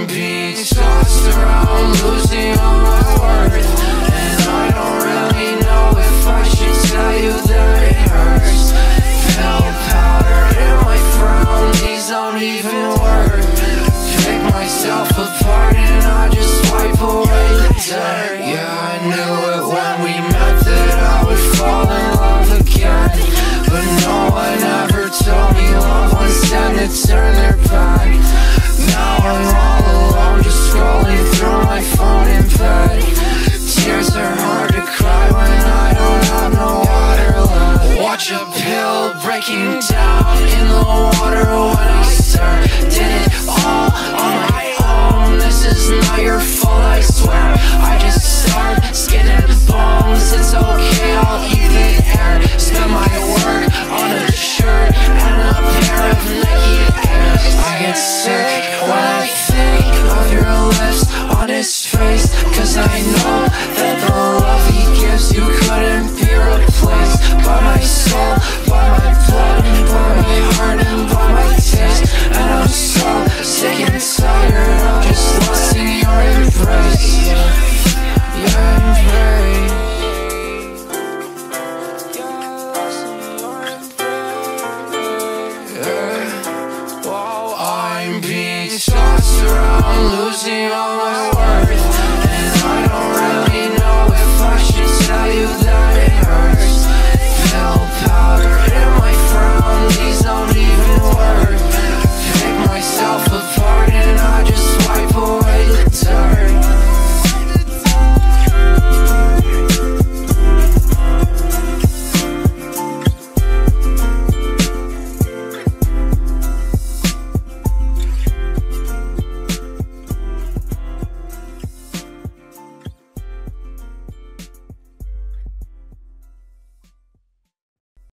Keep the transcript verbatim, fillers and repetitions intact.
being tossed around, losing all my worth. And I don't really know if I should tell you that it hurts. Pill powder in my frown, these don't even work. Pick myself apart and I just wipe away the dirt. Yeah, I knew it when we met that I would fall in love again, but no one ever told me love was them to turn their back. Now I'm all alone, just scrolling through my phone in bed. Tears are hard to cry when I don't have no water left. Watch a pill breaking down in the water when I start. Did it all on my own, this is not your fault, I swear. I just starved, skin and bones, it's okay, I'll eat the air. Spend my work on a shirt and a pair of Nike Airs. I get sick when I think of your lips on his face, cause I know that the love he gives you couldn't be replaced by my soul, by my blood, by my heart and by my taste. And I'm so sick and tired of just losing your embrace. Your embrace. Yeah. While I'm being tossed around, losing all my worth.